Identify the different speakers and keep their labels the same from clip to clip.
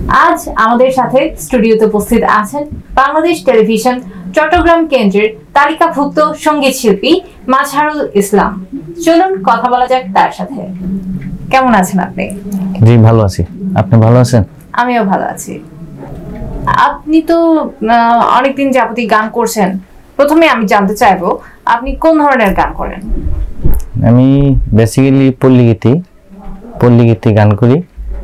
Speaker 1: আজ আমাদের সাথে স্টুডিওতে উপস্থিত আছেন বাংলাদেশ টেলিভিশন চট্টগ্রাম কেন্দ্রের তালিকাভুক্ত সঙ্গীত শিল্পী মাজহারুল ইসলাম। চলুন কথা বলা যাক তার সাথে। কেমন আছেন আপনি?
Speaker 2: জি ভালো আছি, আপনি ভালো আছেন?
Speaker 1: আমিও ভালো আছি। আপনি তো অনেকদিন যাবতীয় গান করছেন, প্রথমে আমি জানতে চাইবো আপনি কোন ধরনের গান করেন?
Speaker 2: আমি বেসিক্যালি পল্লীগীতি গান করি,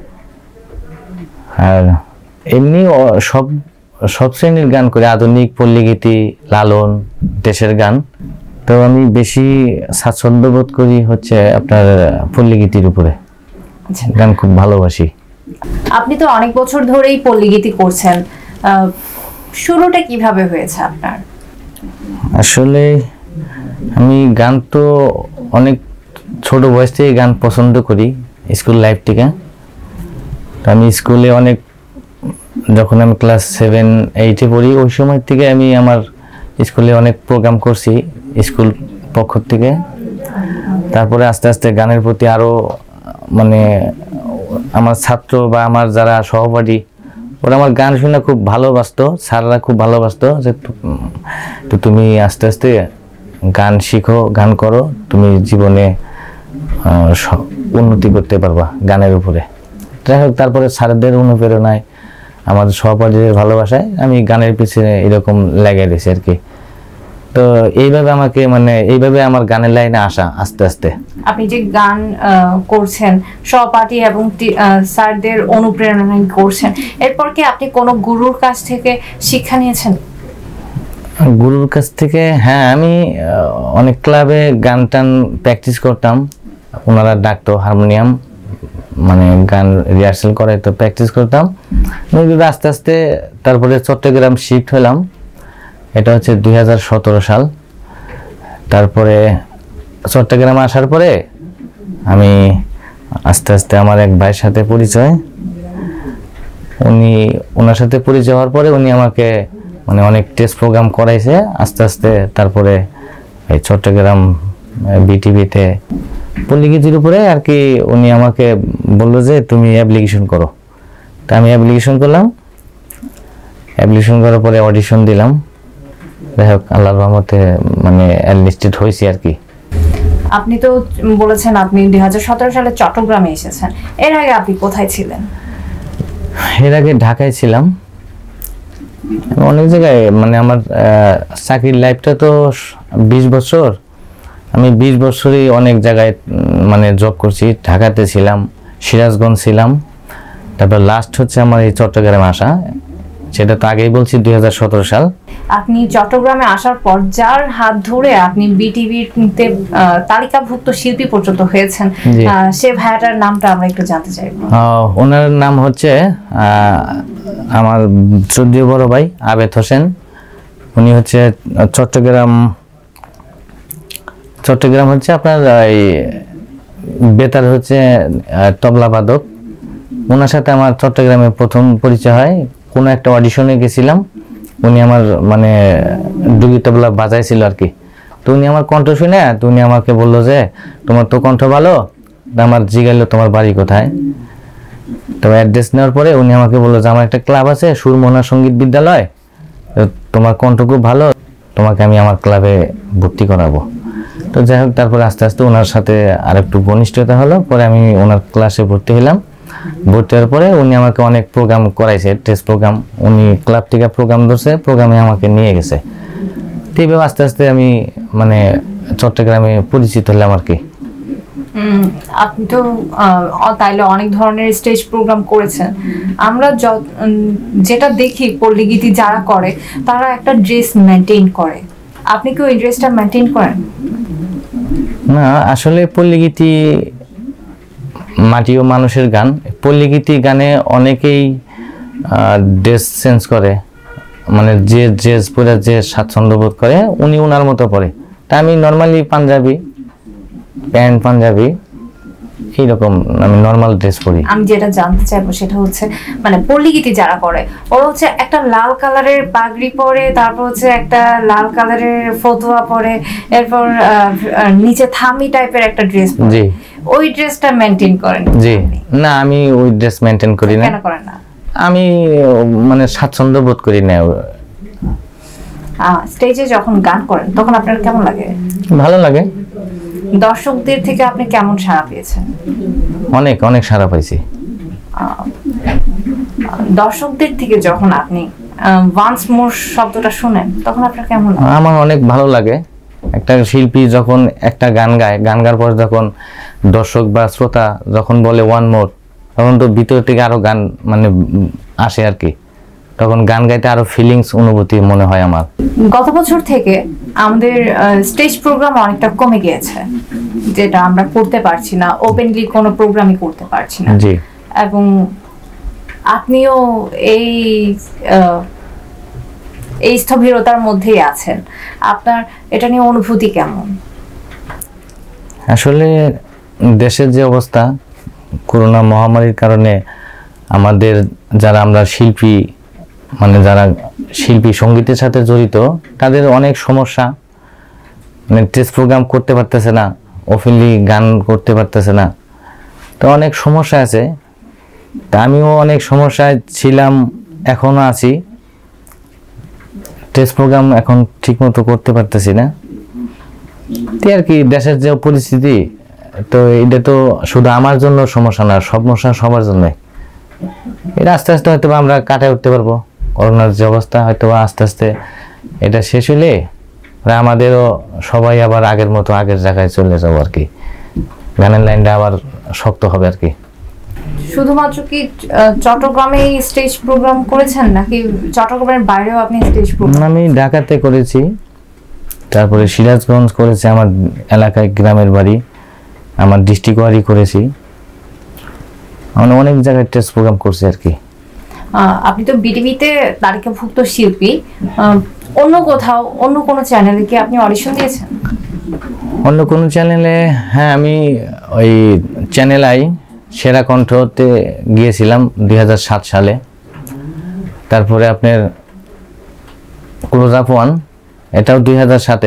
Speaker 2: আর এমনি সব শ্রেণীর গান করি, আধুনিক, পল্লীগীতি, লালন, দেশের গান। তো আমি বেশি স্বাচ্ছন্দ্য বোধ করি হচ্ছে আপনার পল্লীগীতির উপরে, গান খুব ভালোবাসি।
Speaker 1: আপনি তো অনেক বছর ধরেই পল্লীগীতি করছেন, শুরুটা কিভাবে হয়েছে আপনার?
Speaker 2: আসলে আমি গান তো অনেক ছোট বয়স থেকে গান পছন্দ করি, স্কুল লাইফ থেকে। আমি স্কুলে যখন আমি ক্লাস 7-8-এ পড়ি, ওই সময় থেকে আমি আমার স্কুলে অনেক প্রোগ্রাম করছি স্কুল পক্ষ থেকে। তারপরে আস্তে আস্তে গানের প্রতি আরও আমার ছাত্র বা আমার যারা সহপাঠী, ওরা আমার গান শুনে খুব ভালোবাসতো, স্যাররা খুব ভালোবাসতো যে তো তুমি আস্তে আস্তে গান শিখো, গান করো, তুমি জীবনে উন্নতি করতে পারবা গানের উপরে। যাই হোক, তারপরে স্যারদের অনুপ্রেরণায়, আমাদের সহপাঠীদের ভালোবাসায় আমি গানের পিছনে এরকম লেগে গেছি আর কি। তো এইভাবে এইভাবে আমার গানের লাইনে আসা আস্তে আস্তে।
Speaker 1: আপনি যে গান করছেন সহপাঠী এবং স্যারদের অনুপ্রেরণায় করছেন, এরপর কি আপনি কোনো গুরুর কাছ থেকে শিক্ষা নিয়েছেন?
Speaker 2: গুরুর কাছ থেকে হ্যাঁ, আমি অনেক ক্লাবে গান টান প্র্যাকটিস করতাম, ওনারা ডাকতো হারমোনিয়াম, গান রিহার্সাল করে, তো প্র্যাকটিস করতাম। আস্তে আস্তে তারপরে চট্টগ্রাম শিফট হলাম, এটা হচ্ছে 2017 সাল। তারপরে চট্টগ্রামে আসার পরে আমি আস্তে আস্তে আমার এক ভাইয়ের সাথে পরিচয়, ওনার সাথে পরিচয় হওয়ার পরে উনি আমাকে অনেক টেস্ট প্রোগ্রাম করাইছে আস্তে আস্তে। তারপরে এই চট্টগ্রাম বিটিভিতে পল্লীগীতির উপরে আর কি উনি আমাকে বললো যে তুমি অ্যাপ্লিকেশন করো। তা আমি অ্যাপ্লিকেশন করলাম, অ্যাপ্লিকেশন করার পরে অডিশন দিলাম। যাই হোক, আল্লাহর রহমতে এনলিস্টেড হয়েছি আর কি।
Speaker 1: আপনি তো বলেছেন আপনি 2017 সালে চট্টগ্রামে এসেছেন, এর আগে আপনি কোথায় ছিলেন?
Speaker 2: এর আগে ঢাকায় ছিলাম, অনেক জায়গায়। আমার চাকরির লাইফটা তো 20 বছর, আমি 20 বছরই অনেক জায়গায় জব করছি। ঢাকাতে ছিলাম, সিরাজগঞ্জ ছিলাম, তারপর লাস্ট হচ্ছে আমার এই চট্টগ্রামে আসা, সেটা তো আগেই বলছি 2017 সাল।
Speaker 1: আপনি চট্টগ্রামে আসার পর যার হাত ধরে আপনি বিটিভিতে তালিকাভুক্ত শিল্পী পর্যন্ত হয়েছেন, সে ভাইয়াটার নামটা আমরা একটু জানতে চাইব।
Speaker 2: ওনার নাম হচ্ছে আমার শ্রদ্ধেয় বড় ভাই আবেদ হোসেন। উনি হচ্ছে চট্টগ্রাম হচ্ছে আপনার এই বেতার হচ্ছে তবলা বাদক। ওনার সাথে আমার চট্টগ্রামে প্রথম পরিচয় হয়, কোনো একটা অডিশনে গেছিলাম। উনি আমার ডুগি তবলা বাজাইছিল আর কি। তো উনি আমার কণ্ঠ শুনে, তো উনি আমাকে বললো যে তোমার তো কণ্ঠ ভালো, আমার জিজ্ঞাসা তোমার বাড়ি কোথায়। তো অ্যাড্রেস নেওয়ার পরে উনি আমাকে বললো যে আমার একটা ক্লাব আছে সুরমোহনা সঙ্গীত বিদ্যালয়, তোমার কণ্ঠ খুব ভালো, তোমাকে আমি আমার ক্লাবে ভর্তি করাবো। তো যাই হোক, তারপরে আস্তে আস্তে ওনার সাথে আর একটু ঘনিষ্ঠতা হলো, পরে আমি ওনার ক্লাসে ভর্তি হলাম। ভর্তি হওয়ার পরে উনি আমাকে অনেক প্রোগ্রাম করাইছে, টেস্ট প্রোগ্রাম। উনি ক্লাব থেকে প্রোগ্রাম ধরছে, প্রোগ্রামে আমাকে নিয়ে গেছে। এইভাবে আস্তে আস্তে আমি চট্টগ্রামে পরিচিত হলাম আর কি।
Speaker 1: আপনি তো তাইলে অনেক ধরনের স্টেজ প্রোগ্রাম করেছেন। আমরা যেটা দেখি পল্লীগীতি যারা করে তারা একটা ড্রেস মেনটেন করে, আপনি কি ওই ড্রেসটা মেনটেন করেন?
Speaker 2: না, আসলে পল্লীগীতি মাটি ও মানুষের গান। পল্লীগীতি গানে অনেকেই ড্রেস চেঞ্জ করে, যে ড্রেস পরে যে স্বাচ্ছন্দ্য বোধ করে উনি ওনার মতো পরে। তা আমি নর্মালি পাঞ্জাবি প্যান্ট, পাঞ্জাবি এইরকম আমি নর্মাল ড্রেস পরি।
Speaker 1: আমি যেটা জানতে চাইবো সেটা হচ্ছে পল্লীগীতি যারা করে ওরা হচ্ছে একটা লাল কালারের পাগড়ি পরে, তারপর হচ্ছে একটা লাল কালারের ফতুয়া পরে, এরপর নিচে থামি টাইপের একটা ড্রেস পরে।
Speaker 2: জি,
Speaker 1: ওই ড্রেসটা মেইনটেইন করেন?
Speaker 2: জি না, আমি ওই ড্রেস মেইনটেইন করি না।
Speaker 1: কেন করেন না?
Speaker 2: আমি মানে স্বাচ্ছন্দ্য বোধ করি না।
Speaker 1: স্টেজে যখন গান করেন তখন আপনার কেমন লাগে?
Speaker 2: ভালো লাগে।
Speaker 1: দর্শকদের থেকে আপনি কেমন সাড়া পেয়েছেন?
Speaker 2: অনেক অনেক সাড়া পাইছি।
Speaker 1: দর্শকদের থেকে যখন আপনি ওয়ান্স মোর শব্দটা শুনেন তখন আপনার কেমন লাগে?
Speaker 2: আমার অনেক ভালো লাগে। একটা শিল্পী যখন একটা গান গায়, গান গাওয়ার পর যখন দর্শক বা শ্রোতা যখন বলে ওয়ান মোর, তখন তো ভিতর থেকে আরো গান মানে আসে আর কি, তখন গান গাইতে আরো ফিলিংস অনুভূতি মনে হয় আমার।
Speaker 1: গত বছর থেকে আমাদের স্টেজ প্রোগ্রাম অনেকটা কমে গিয়েছে, যেটা আমরা করতে পারছি না, ওপেনলি কোনো প্রোগ্রামই করতে পারছি না।
Speaker 2: জি।
Speaker 1: এবং আপনিও এই স্থবিরতার মধ্যেই আছেন, আপনার এটা নিয়ে অনুভূতি কেমন?
Speaker 2: আসলে দেশের যে অবস্থা, করোনা মহামারীর কারণে আমাদের যারা আমরা শিল্পী, মানে যারা শিল্পী সঙ্গীতের সাথে জড়িত, তাদের অনেক সমস্যা, মানে স্টেজ প্রোগ্রাম করতে পারতেছে না, ওপেনলি গান করতে পারতেছে না, তো অনেক সমস্যা আছে। তা আমিও অনেক সমস্যায় ছিলাম, এখনো আছি। স্টেজ প্রোগ্রাম এখন ঠিকমতো করতে পারতেছি না আর কি। দেশের যে পরিস্থিতি, তো এটা তো শুধু আমার জন্য সমস্যা না, সমস্যা সবার জন্য। এটা আস্তে আস্তে হয়তো আমরা কাটায় উঠতে পারবো। করোনার যে অবস্থা, হয়তো আস্তে আস্তে এটা শেষ হলে আমাদেরও সবাই আবার আগের মতো আগের জায়গায় চলে যাবো আর কি। গানের লাইনটা আবার শক্ত হবে আর কি।
Speaker 1: শুধুমাত্র কি চট্টগ্রামে স্টেজ প্রোগ্রাম করেছেন, নাকি চট্টগ্রামের বাইরেও আপনি স্টেজ প্রোগ্রাম?
Speaker 2: আমি ঢাকাতে করেছি, তারপরে সিরাজগঞ্জ করেছি, আমার এলাকায় গ্রামের বাড়ি, আমার ডিস্ট্রিক্ট ওয়ারি করেছি, আমি অনেক জায়গায় স্টেজ প্রোগ্রাম করছি আর কি।
Speaker 1: আপনি তো বিটিভিতে তালিকাভুক্ত শিল্পী, অন্য কোথাও অন্য কোনো চ্যানেলে কি আপনি অডিশন দিয়েছেন?
Speaker 2: অন্য কোনো চ্যানেলে? হ্যাঁ, আমি ওই চ্যানেল আই সেরা কণ্ঠতে গিয়েছিলাম 2007 সালে। তারপরে আপনার ক্লোজ আপ ওয়ান, এটাও 2007-এ।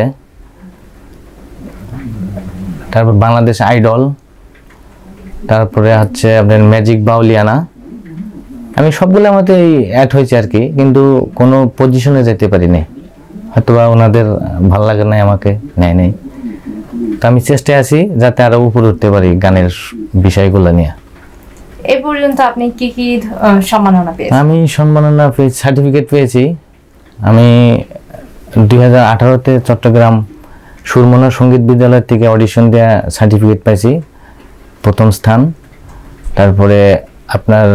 Speaker 2: তারপর বাংলাদেশ আইডল, তারপরে হচ্ছে আপনার ম্যাজিক বাউলিয়ানা। আমি সবগুলোর মধ্যে অ্যাড হয়েছে আর কি, কিন্তু কোনো পজিশনে যেতে পারিনি, হয়তো বা ওনাদের ভালো লাগে নাই, আমাকে নেয় নাই। তো আমি চেষ্টায় আছি যাতে আরো উপরে উঠতে পারি গানের বিষয়গুলো নিয়ে।
Speaker 1: এই পর্যন্ত আপনি কি কি সম্মাননা পেয়েছেন?
Speaker 2: আমি সম্মাননা পেয়েছি, সার্টিফিকেট পেয়েছি। আমি 2018-তে চট্টগ্রাম সুরমনা সঙ্গীত বিদ্যালয় থেকে অডিশন দেওয়া সার্টিফিকেট পাইছি, প্রথম স্থান। তারপরে আপনার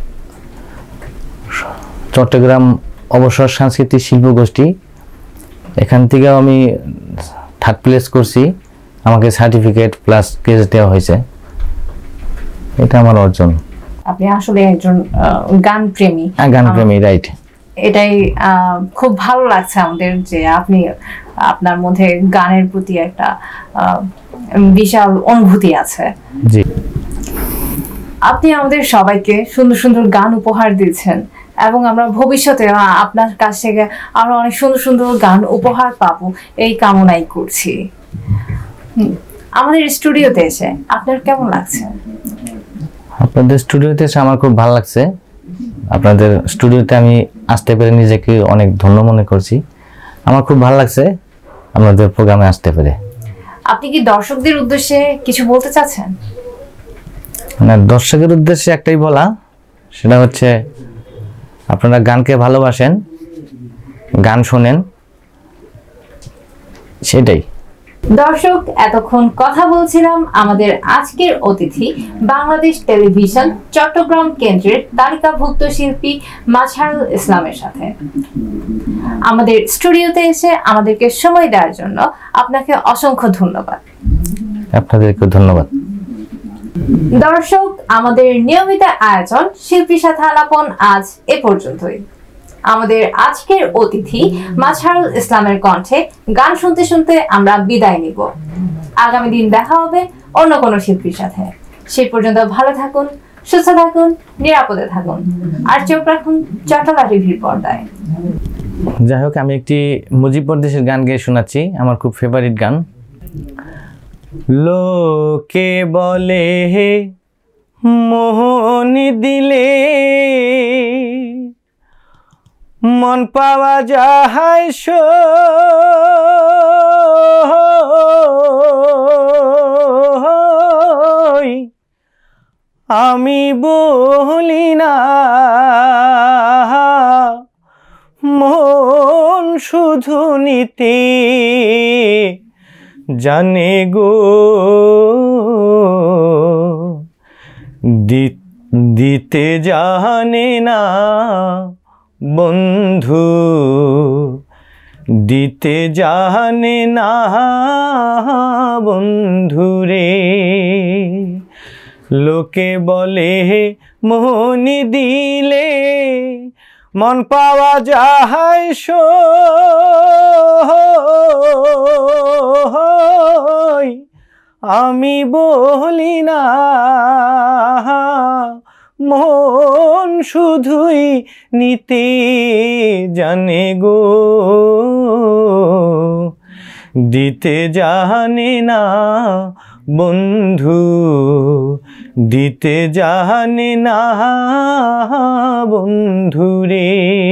Speaker 2: চট্টগ্রাম অবসর সাংস্কৃতিক শিল্প গোষ্ঠী, এখান থেকেও আমি 3rd প্লেস করছি, আমাকে সার্টিফিকেট প্লাস কেস দেওয়া হয়েছে। এটা আমার অর্জন।
Speaker 1: আপনি আসলে একজন গান প্রেমী।
Speaker 2: গান প্রেমী, রাইট।
Speaker 1: এটাই খুব ভালো লাগছে আমাদের, যে আপনি আপনার মধ্যে গানের প্রতি একটা বিশাল অনুভূতি আছে।
Speaker 2: জি।
Speaker 1: আপনি আমাদের সবাইকে সুন্দর সুন্দর গান উপহার দিয়েছেন, এবং আমরা ভবিষ্যতে আপনার কাছ থেকে আরো অনেক সুন্দর সুন্দর গান উপহার পাবো, এই কামনাই করছি। আমাদের স্টুডিওতে এসে আপনার কেমন লাগছে?
Speaker 2: আপনাদের স্টুডিওতে এসে আমার খুব ভালো লাগছে। আপনাদের স্টুডিওতে আমি আসতে পেরে নিজেকে অনেক ধন্য মনে করছি। আমার খুব ভালো লাগছে আপনাদের প্রোগ্রামে আসতে পেরে।
Speaker 1: আপনি কি দর্শকদের উদ্দেশ্যে কিছু বলতে চাচ্ছেন?
Speaker 2: না, দর্শকের উদ্দেশ্যে একটাই বলা, সেটা হচ্ছে আপনারা গানকে ভালোবাসেন, গান শোনেন, সেটাই।
Speaker 1: দর্শক, এতক্ষণ কথা বলছিলাম আমাদের আজকের অতিথি বাংলাদেশ টেলিভিশন চট্টগ্রাম কেন্দ্রের তালিকাভুক্ত শিল্পী মাজহারুল ইসলামের সাথে। আমাদের স্টুডিওতে এসে আমাদেরকে সময় দেওয়ার জন্য আপনাকে অসংখ্য ধন্যবাদ।
Speaker 2: আপনাদেরকে ধন্যবাদ।
Speaker 1: দর্শক, আমাদের নিয়মিত আয়োজন শিল্পীর সাথে আলাপন আজ এ পর্যন্তই। আমাদের আজকের অতিথি মাজহারুল ইসলামের কণ্ঠে গান শুনতে শুনতে আমরা বিদায় নিব। আগামী দিন দেখা হবে অন্য কোনো শিল্পীর সাথে। সেই পর্যন্ত ভালো থাকুন, সুস্থ থাকুন, নিরাপদে থাকুন, আর চোখ রাখুন চট্টলা টিভির পর্দায়।
Speaker 2: যাই হোক, আমি একটি মুজিব পরদেশের গান গেয়ে শোনাচ্ছি, আমার খুব ফেভারিট গান। লোকে বলে হে
Speaker 3: মোহন দিলে মন পাওয়া যায় সই আমি বলি না মন শুধু নিতে জানে গো দিতে জানে না বন্ধু দিতে জানে না বন্ধুরে লোকে বলে মন দিলে মন পাওয়া যায় সই আমি বলি না মন শুধুই নিতে জানে গো দিতে জানে না বন্ধু দিতে জানে না বন্ধুরে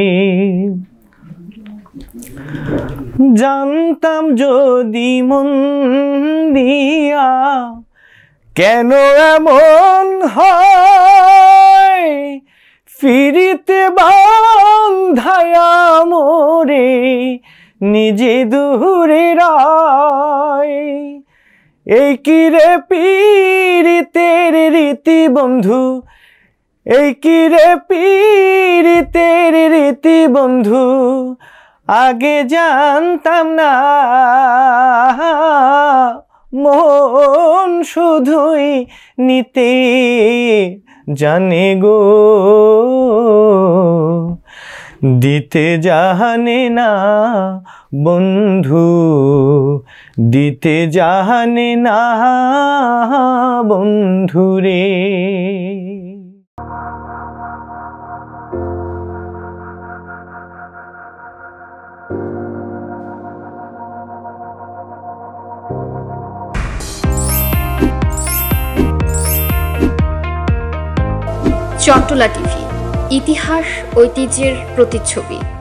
Speaker 3: জানতাম যদি মন দিয়া কেন এমন হয় ফিরিতে বান্ধায়া মোরে নিজে দূরে রায় এই কি রে পীড়িতের রীতি বন্ধু এই কি রে পীড়িতের রীতি বন্ধু আগে জানতাম না মন শুধুই নিতে জানে গো দিতে জানে না বন্ধু দিতে জানে না বন্ধুরে
Speaker 4: চট্টলা টিভি, ইতিহাস ঐতিহ্যের প্রতিচ্ছবি।